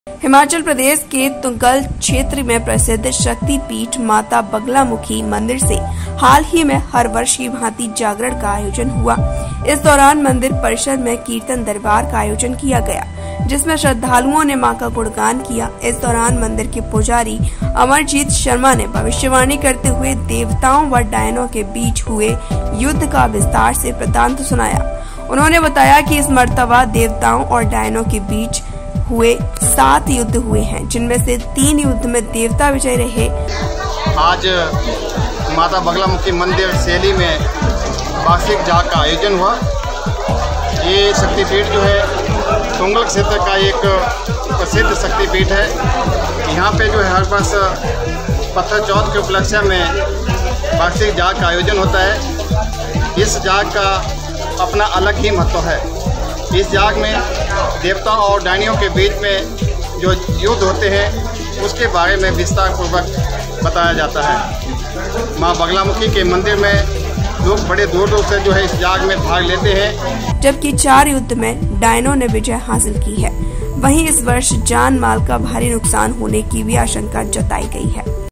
हिमाचल प्रदेश के तुंगल क्षेत्र में प्रसिद्ध शक्तिपीठ माता बगलामुखी मंदिर से हाल ही में हर वर्ष की भांति जागरण का आयोजन हुआ। इस दौरान मंदिर परिसर में कीर्तन दरबार का आयोजन किया गया, जिसमें श्रद्धालुओं ने मां का गुणगान किया। इस दौरान मंदिर के पुजारी अमरजीत शर्मा ने भविष्यवाणी करते हुए देवताओं व डायनों के बीच हुए युद्ध का विस्तार से वृत्तांत सुनाया। उन्होंने बताया कि इस मर्तबा देवताओं और डायनों के बीच हुए 7 युद्ध हुए हैं, जिनमें से 3 युद्ध में देवता विजय रहे। आज माता बगलामुखी मंदिर शैली में वार्षिक जाग का आयोजन हुआ। ये शक्तिपीठ जो है तुंगल क्षेत्र का एक प्रसिद्ध शक्तिपीठ है। यहाँ पे जो है हर वर्ष पत्थर चौथ के उपलक्ष्य में वार्षिक जाग का आयोजन होता है। इस जाग का अपना अलग ही महत्व है। इस जाग में देवताओं और डायनियों के बीच में जो युद्ध होते हैं उसके बारे में विस्तार पूर्वक बताया जाता है। मां बगलामुखी के मंदिर में लोग बड़े दूर दूर से जो है इस जाग में भाग लेते हैं। जबकि 4 युद्ध में डायनों ने विजय हासिल की है। वहीं इस वर्ष जान माल का भारी नुकसान होने की भी आशंका जताई गई है।